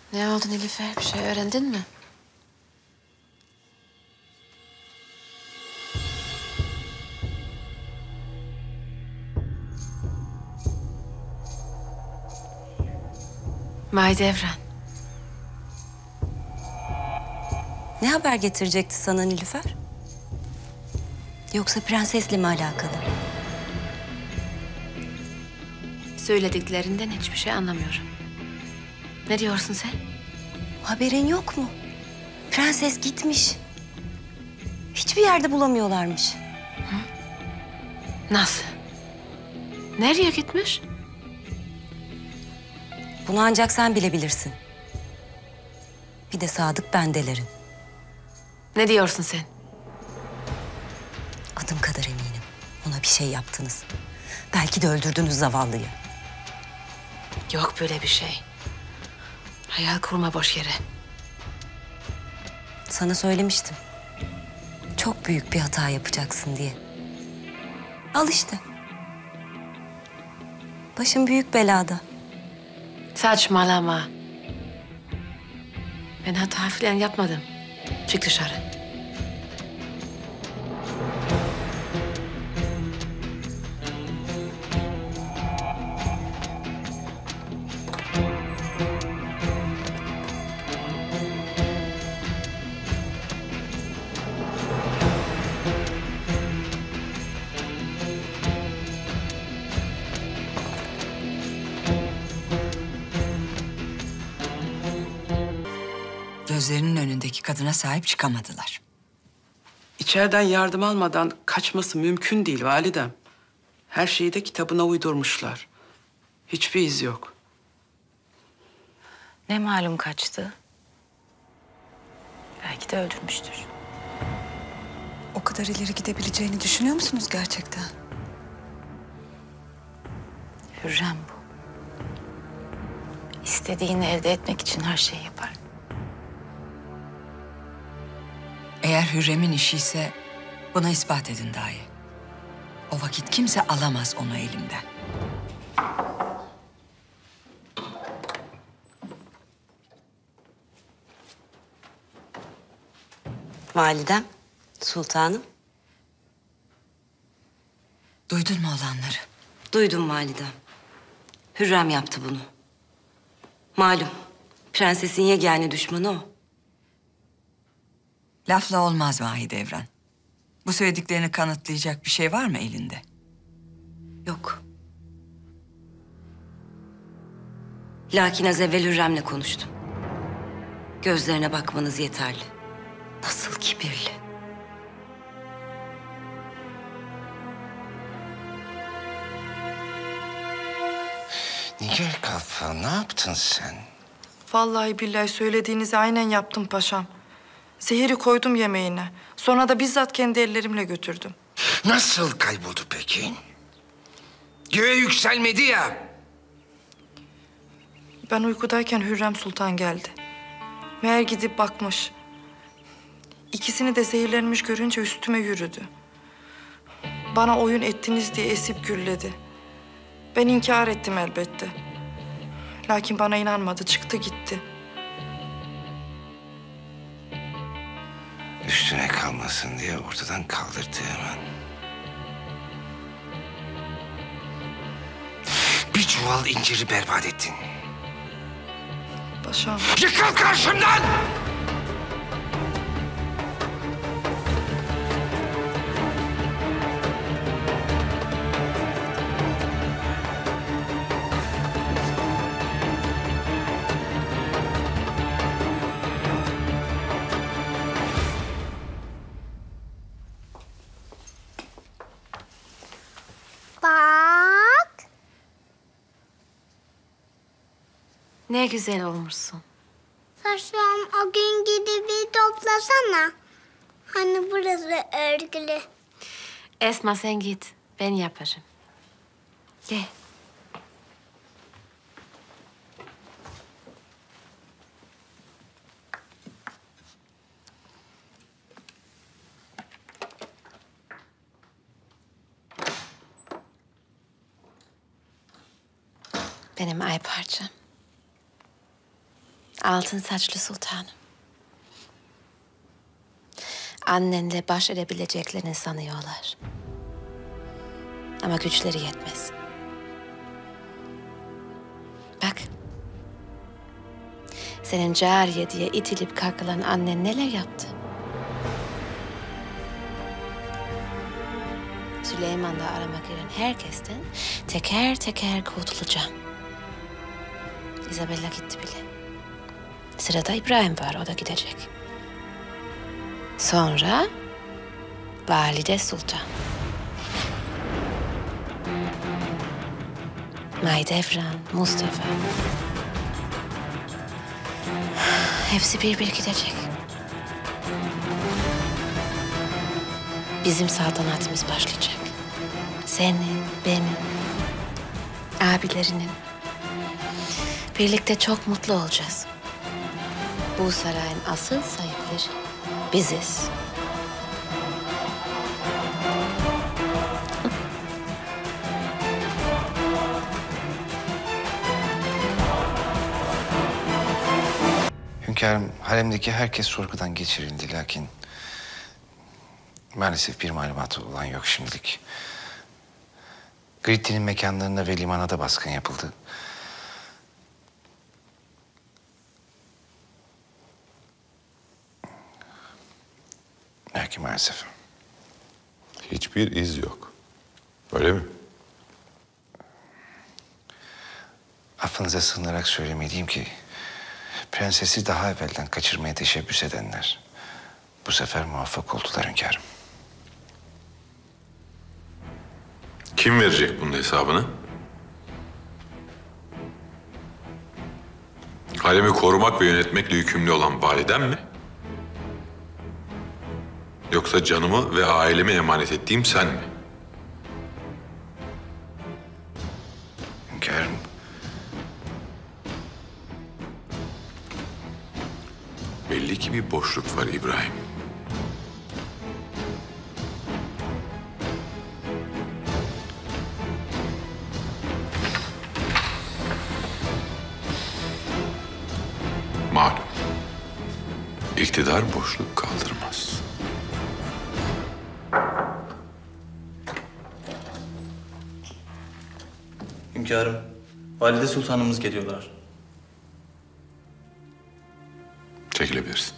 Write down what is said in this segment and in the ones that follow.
Ne oldu Nilüfer? Bir şey öğrendin mi? Mahidevran. Ne haber getirecekti sana Nilüfer? Yoksa prensesle mi alakalı? Söylediklerinden hiçbir şey anlamıyorum. Ne diyorsun sen? Haberin yok mu? Prenses gitmiş. Hiçbir yerde bulamıyorlarmış. Nasıl? Nereye gitmiş? Bunu ancak sen bilebilirsin. Bir de Sadık bendelerin. Ne diyorsun sen? Adım kadar eminim. Ona bir şey yaptınız. Belki de öldürdünüz zavallıyı. Yok böyle bir şey. Hayal kurma boş yere. Sana söylemiştim. Çok büyük bir hata yapacaksın diye. Al işte. Başın büyük belada. Saçmalama. Ben hata falan yapmadım. Çık dışarı. Gözlerinin önündeki kadına sahip çıkamadılar. İçeriden yardım almadan kaçması mümkün değil validem. Her şeyi de kitabına uydurmuşlar. Hiçbir iz yok. Ne malum kaçtı? Belki de öldürmüştür. O kadar ileri gidebileceğini düşünüyor musunuz gerçekten? Hürrem bu. İstediğini elde etmek için her şeyi yapar. Eğer Hürrem'in işi ise buna ispat edin dahi. O vakit kimse alamaz onu elimden. Validem, sultanım. Duydun mu olanları? Duydum validem. Hürrem yaptı bunu. Malum, prensesin yegane düşmanı o. Lafla olmaz Mahidevran. Bu söylediklerini kanıtlayacak bir şey var mı elinde? Yok. Lakin az evvel Hürrem'le konuştum. Gözlerine bakmanız yeterli. Nasıl kibirli. Nigar Kalfa, ne yaptın sen? Vallahi billahi söylediğinizi aynen yaptım paşam. Zehiri koydum yemeğine. Sonra da bizzat kendi ellerimle götürdüm. Nasıl kayboldu peki? Göğe yükselmedi ya. Ben uykudayken Hürrem Sultan geldi. Meğer gidip bakmış. İkisini de zehirlenmiş görünce üstüme yürüdü. Bana oyun ettiniz diye esip gürledi. Ben inkar ettim elbette. Lakin bana inanmadı, çıktı gitti. Üstüne kalmasın diye ortadan kaldırdı hemen. Bir çuval inciri berbat ettin. Paşam. Yıkıl karşımdan! Bak. Ne güzel olmuşsun. Saçlarım o gün gidip bir toplasana. Hani burası örgülü. Esma sen git. Ben yaparım. Gel. Benim ay parçam. Altın saçlı sultanım. Annenle baş edebileceklerini sanıyorlar. Ama güçleri yetmez. Bak. Senin cariye diye itilip kakılan annen neler yaptı? Süleyman'da aramak giren herkesten teker teker kurtulacağım. Isabella gitti bile. Sırada İbrahim var, o da gidecek. Sonra Valide Sultan. Mahidevran, Mustafa. Hepsi bir gidecek. Bizim saltanatımız başlayacak. Senin, benim, abilerinin. Birlikte çok mutlu olacağız. Bu sarayın asıl sahipleri biziz. Hünkârım, haremdeki herkes sorgudan geçirildi lakin... maalesef bir malumatı olan yok şimdilik. Gritti'nin mekanlarına ve limana da baskın yapıldı. Lakin maalesef. Hiçbir iz yok. Öyle mi? Affınıza sığınarak söylemeliyim ki... prensesi daha evvelden kaçırmaya teşebbüs edenler... bu sefer muvaffak oldular hünkârım. Kim verecek bunun hesabını? Haremi korumak ve yönetmekle yükümlü olan validem mi? Yoksa canımı ve ailemi emanet ettiğim sen mi? Hünkârım. Belli ki bir boşluk var İbrahim. Malum. İktidar boşluk kaldırmaz. Hünkârım, Valide Sultanımız geliyorlar. Çekilebilirsin.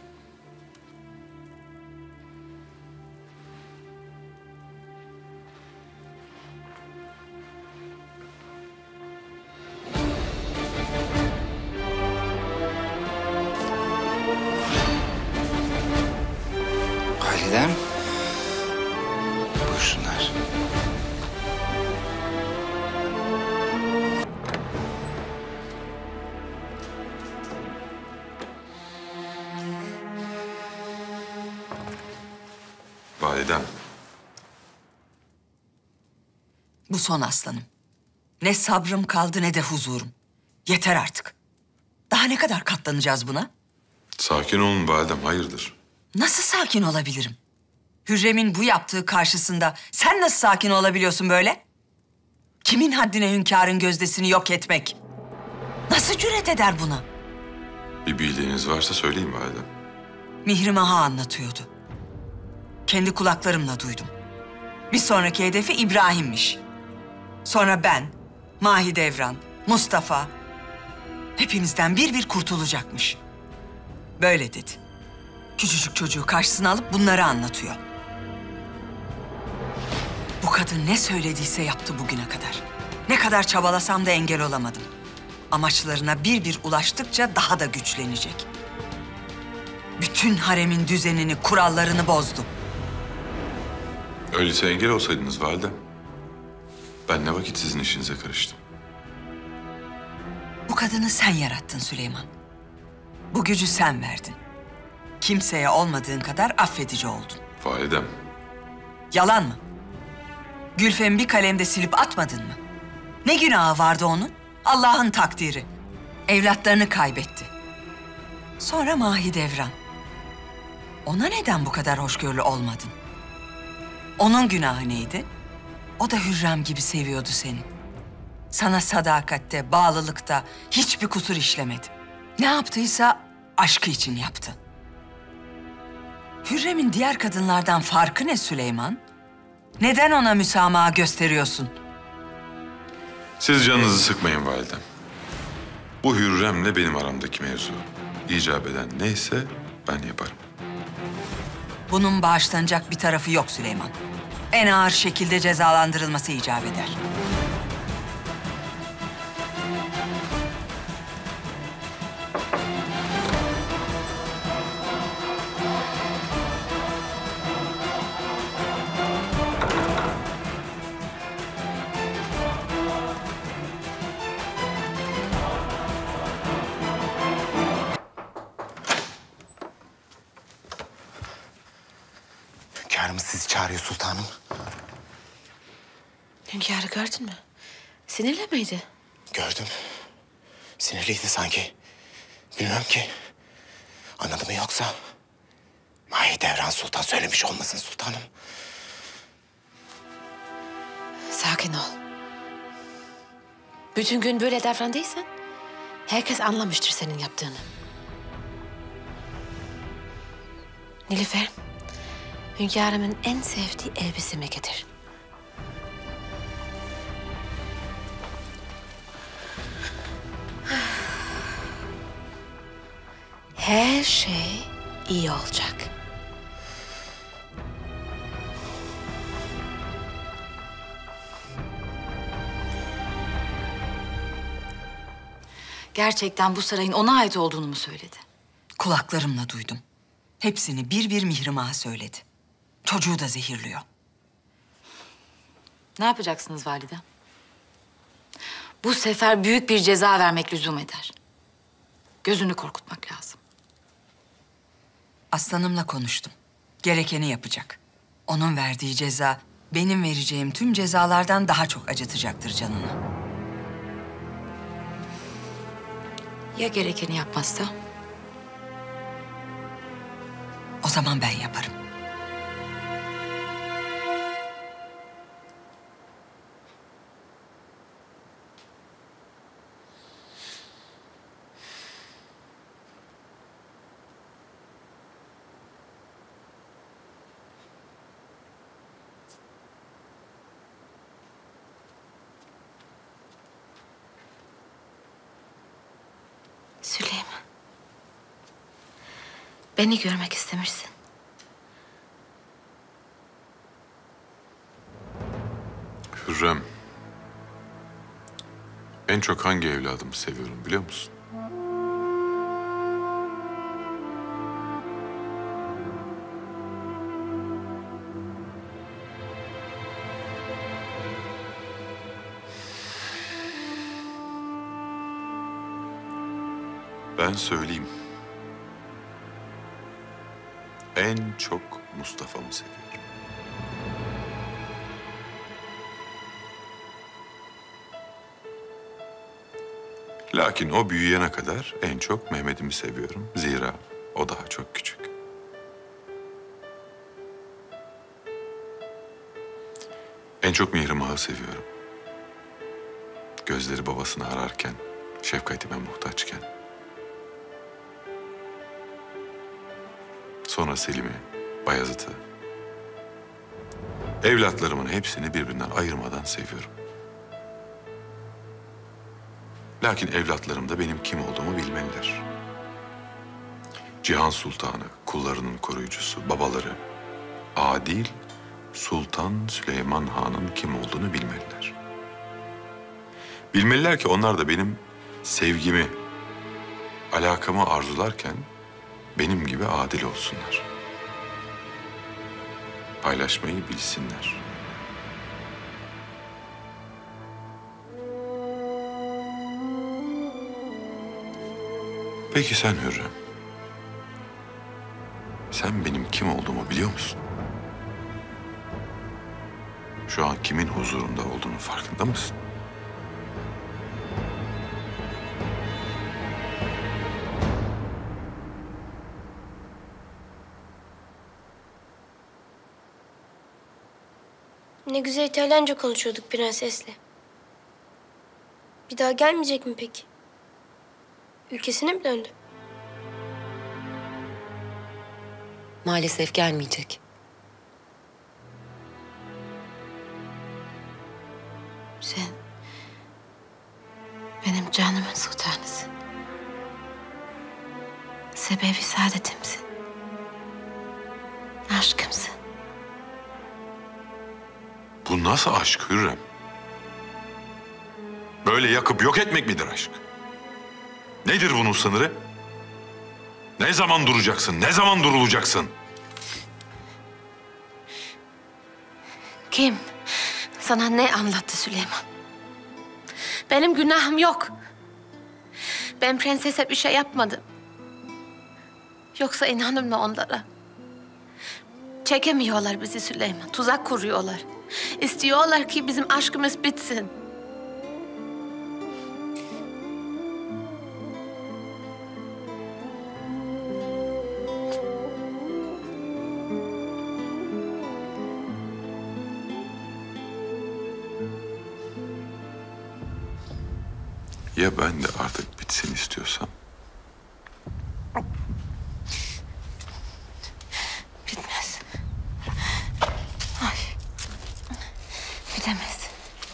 Validem. Buyursunlar. Validem. Bu son aslanım. Ne sabrım kaldı ne de huzurum. Yeter artık. Daha ne kadar katlanacağız buna? Sakin olun validem, hayırdır? Nasıl sakin olabilirim? Hürrem'in bu yaptığı karşısında sen nasıl sakin olabiliyorsun böyle? Kimin haddine hünkârın gözdesini yok etmek? Nasıl cüret eder buna? Bir bildiğiniz varsa söyleyin validem. Mihrim Ağa anlatıyordu. Kendi kulaklarımla duydum. Bir sonraki hedefi İbrahim'miş. Sonra ben, Mahidevran, Mustafa... hepimizden bir kurtulacakmış. Böyle dedi. Küçücük çocuğu karşısına alıp bunları anlatıyor. Bu kadın ne söylediyse yaptı bugüne kadar. Ne kadar çabalasam da engel olamadım. Amaçlarına bir ulaştıkça daha da güçlenecek. Bütün haremin düzenini, kurallarını bozdu. Öyleyse engel olsaydınız validem. Ben ne vakit sizin işinize karıştım. Bu kadını sen yarattın Süleyman. Bu gücü sen verdin. Kimseye olmadığın kadar affedici oldun. Validem. Yalan mı? Gülfem'i bir kalemde silip atmadın mı? Ne günahı vardı onun? Allah'ın takdiri. Evlatlarını kaybetti. Sonra Mahidevran. Ona neden bu kadar hoşgörülü olmadın? Onun günahı neydi? O da Hürrem gibi seviyordu seni. Sana sadakatte, bağlılıkta hiçbir kusur işlemedi. Ne yaptıysa aşkı için yaptı. Hürrem'in diğer kadınlardan farkı ne Süleyman? Neden ona müsamaha gösteriyorsun? Siz canınızı sıkmayın validem. Bu Hürrem'le benim aramdaki mevzu. İcap eden neyse ben yaparım. Bunun bağışlanacak bir tarafı yok Süleyman. En ağır şekilde cezalandırılması icap eder. Hünkârımız sizi çağırıyor sultanım. Hünkârı gördün mü? Sinirli miydi? Gördüm. Sinirliydi sanki. Bilmem ki. Anladı mı yoksa? Mahidevran Sultan söylemiş olmasın sultanım. Sakin ol. Bütün gün böyle davrandıysan herkes anlamıştır senin yaptığını. Nilüfer, hünkârımın en sevdiği elbisemi getir. Her şey iyi olacak. Gerçekten bu sarayın ona ait olduğunu mu söyledi? Kulaklarımla duydum. Hepsini bir bir Mihrimah'a söyledi. Çocuğu da zehirliyor. Ne yapacaksınız validem? Bu sefer büyük bir ceza vermek lüzum eder. Gözünü korkutmak lazım. Aslanımla konuştum. Gerekeni yapacak. Onun verdiği ceza benim vereceğim tüm cezalardan daha çok acıtacaktır canını. Ya gerekeni yapmazsa? O zaman ben yaparım. Süleyman. Beni görmek istemişsin. Hürrem, en çok hangi evladımı seviyorum biliyor musun? Ben söyleyeyim. En çok Mustafa'mı seviyorum. Lakin o büyüyene kadar en çok Mehmet'imi seviyorum. Zira o daha çok küçük. En çok Mihrimah'ı seviyorum. Gözleri babasını ararken, şefkatime muhtaçken. Sonra Selim'i, Bayezid'i. Evlatlarımın hepsini birbirinden ayırmadan seviyorum. Lakin evlatlarım da benim kim olduğumu bilmeliler. Cihan Sultanı, kullarının koruyucusu, babaları, Adil Sultan Süleyman Han'ın kim olduğunu bilmeliler. Bilmeliler ki onlar da benim sevgimi, alakamı arzularken benim gibi adil olsunlar. Paylaşmayı bilsinler. Peki sen Hürrem, sen benim kim olduğumu biliyor musun? Şu an kimin huzurunda olduğunun farkında mısın? Ne güzel İtalyanca konuşuyorduk prensesle. Bir daha gelmeyecek mi peki? Ülkesine mi döndü? Maalesef gelmeyecek. Sen benim canımın sultanısın. Sebebi saadetimsin. Aşkımsın. Bu nasıl aşk Hürrem? Böyle yakıp yok etmek midir aşk? Nedir bunun sınırı? Ne zaman duracaksın? Ne zaman durulacaksın? Kim sana ne anlattı Süleyman? Benim günahım yok. Ben prensese bir şey yapmadım. Yoksa inanır mı onlara? Çekemiyorlar bizi Süleyman. Tuzak kuruyorlar. İstiyorlar ki bizim aşkımız bitsin. Ya ben de artık bitsin istiyorsam? Bitmez. Ay. Bitemez.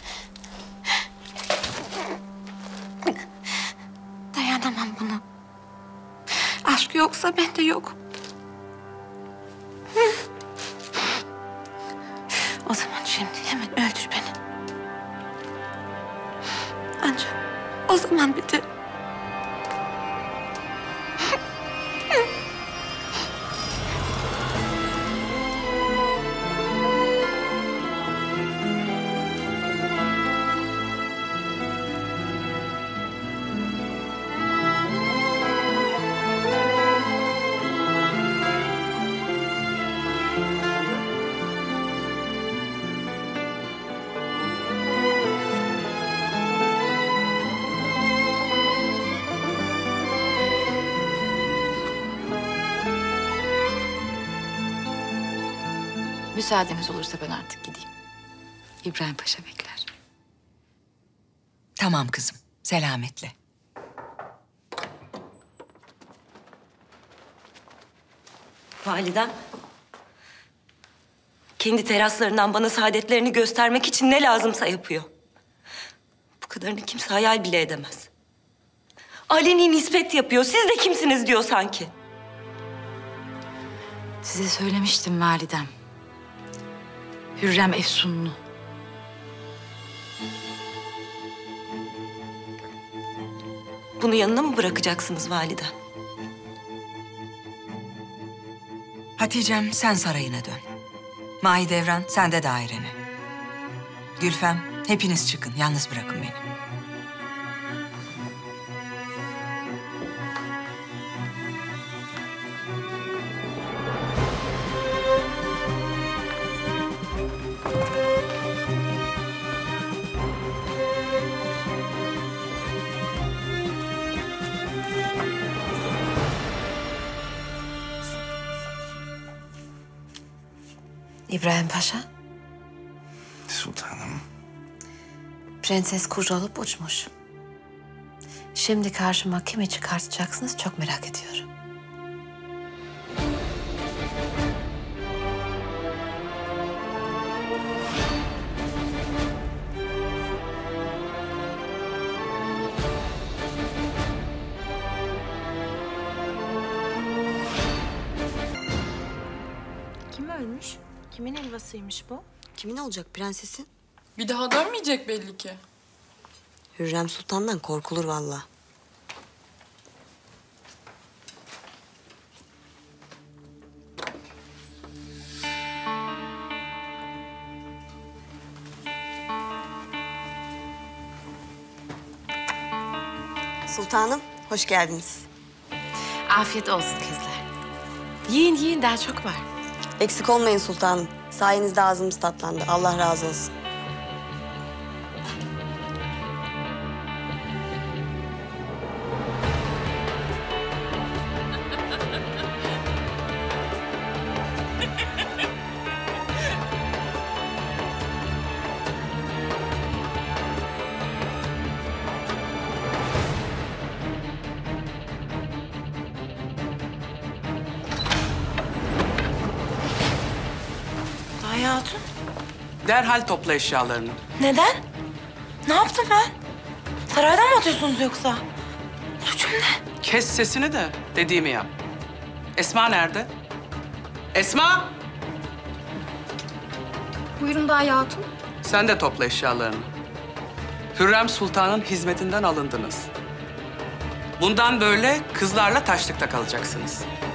Dayanamam buna. Aşk yoksa ben de yok. O zaman şimdi hemen öldür beni. Ancak o zaman biter. Müsaadeniz olursa ben artık gideyim. İbrahim Paşa bekler. Tamam kızım, selametle. Validem. Kendi teraslarından bana saadetlerini göstermek için ne lazımsa yapıyor. Bu kadarını kimse hayal bile edemez. Aleni nispet yapıyor. Siz de kimsiniz diyor sanki. Size söylemiştim validem. Hürrem efsunlu. Bunu yanına mı bırakacaksınız validem? Hatice'm sen sarayına dön. Mahidevran sen de dairene. Gülfem hepiniz çıkın, yalnız bırakın beni. İbrahim Paşa, Sultanım. prenses kurcalayıp uçmuş. Şimdi karşıma kimi çıkartacaksınız çok merak ediyorum. Kim ölmüş? Kimin helvasıymış bu? Kimin olacak prensesin? Bir daha dönmeyecek belli ki. Hürrem Sultan'dan korkulur vallahi. Sultanım, hoş geldiniz. Afiyet olsun kızlar. Yiyin yiyin daha çok var. Eksik olmayın sultanım. Sayenizde ağzımız tatlandı. Allah razı olsun. Daya Hatun? Derhal topla eşyalarını. Neden? Ne yaptım ben? Saraydan mı atıyorsunuz yoksa? Suçum ne? Kes sesini de dediğimi yap. Esma nerede? Esma! Buyurun Daya Hatun. Sen de topla eşyalarını. Hürrem Sultan'ın hizmetinden alındınız. Bundan böyle kızlarla taşlıkta kalacaksınız.